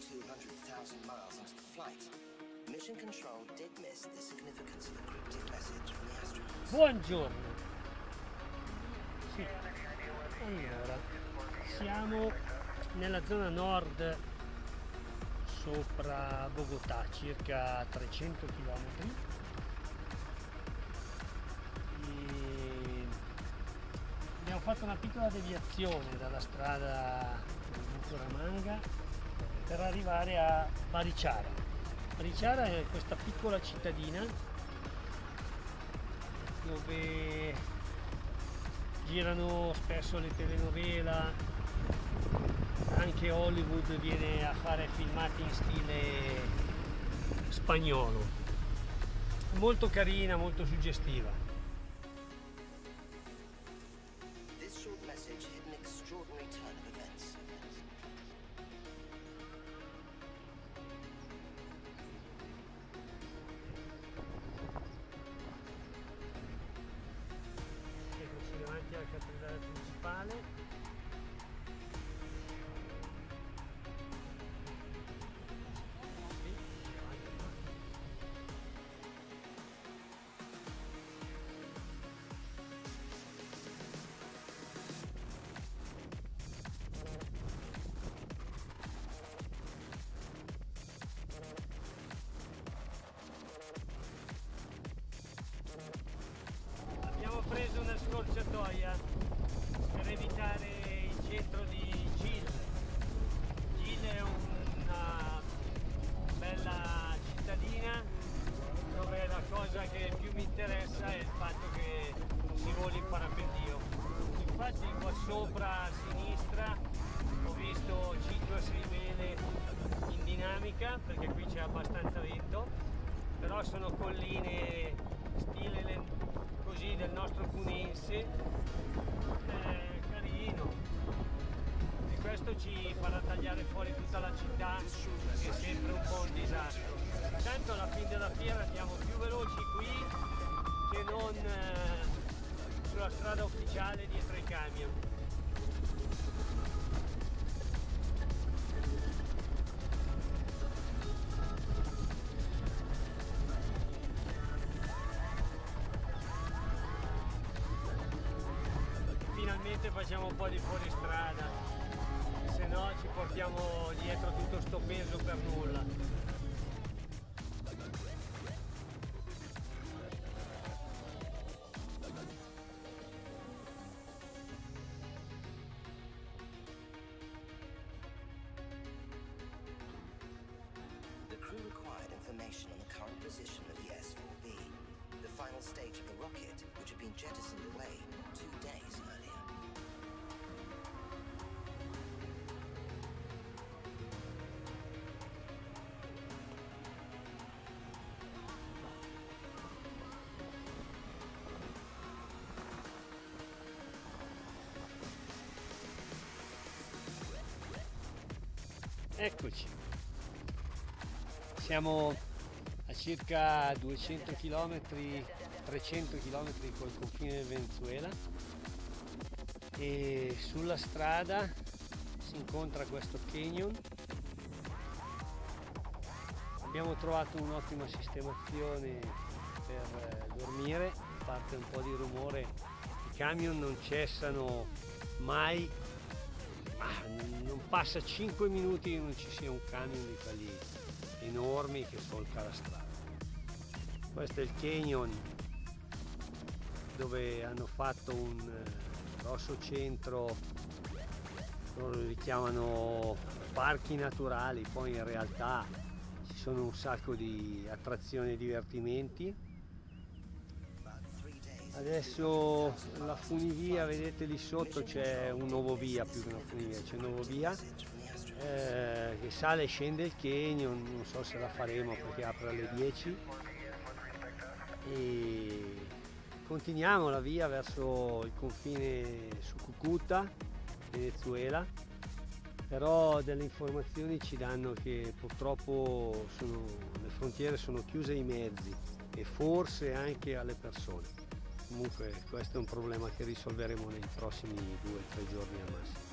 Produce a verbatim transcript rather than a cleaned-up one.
two hundred thousand miles into the flight, Mission Control did miss the significance of a cryptic message from the astronauts. Buongiorno. Sì. Allora, siamo nella zona nord sopra Bogotà, circa trecento chilometri. E abbiamo fatto una piccola deviazione dalla strada di Bucaramanga per arrivare a Barichara. Barichara è questa piccola cittadina dove girano spesso le telenovela, anche Hollywood viene a fare filmati in stile spagnolo. Molto carina, molto suggestiva. This short message hid an extraordinary turn of events. Ecco, siamo davanti alla cattedrale principale. Abbiamo preso una scorciatoia per evitare il centro di Gil. Gil è una bella cittadina dove la cosa che più mi interessa è il fatto che si voli in parapendio. Infatti qua sopra a sinistra ho visto cinque sei vele in dinamica perché qui c'è abbastanza vento, però sono colline stile così del nostro Cunense, è carino, e questo ci farà tagliare fuori tutta la città che è sempre un po' un disastro. Tanto alla fine della fiera andiamo più veloci qui che non eh, sulla strada ufficiale dietro i camion. Finalmente facciamo un po' di fuoristrada, se no ci portiamo dietro tutto sto peso per nulla. The crew required information on the current position of the S four B, the final stage of the rocket, which had been jettisoned away two days earlier. Eccoci, siamo a circa duecento chilometri, trecento chilometri col confine del Venezuela e sulla strada si incontra questo canyon. Abbiamo trovato un'ottima sistemazione per dormire, a parte un po' di rumore, i camion non cessano mai. Ah, non passa cinque minuti che non ci sia un camion di quelli enormi che solca la strada. Questo è il canyon dove hanno fatto un grosso centro, loro li chiamano parchi naturali, poi in realtà ci sono un sacco di attrazioni e divertimenti. Adesso la funivia, vedete lì sotto c'è un nuovo via, più che una funivia, c'è un nuovo via eh, che sale e scende il canyon, non so se la faremo perché apre alle dieci, e continuiamo la via verso il confine su Cúcuta, Venezuela, però delle informazioni ci danno che purtroppo sono, le frontiere sono chiuse ai mezzi e forse anche alle persone. Comunque questo è un problema che risolveremo nei prossimi due o tre giorni al massimo.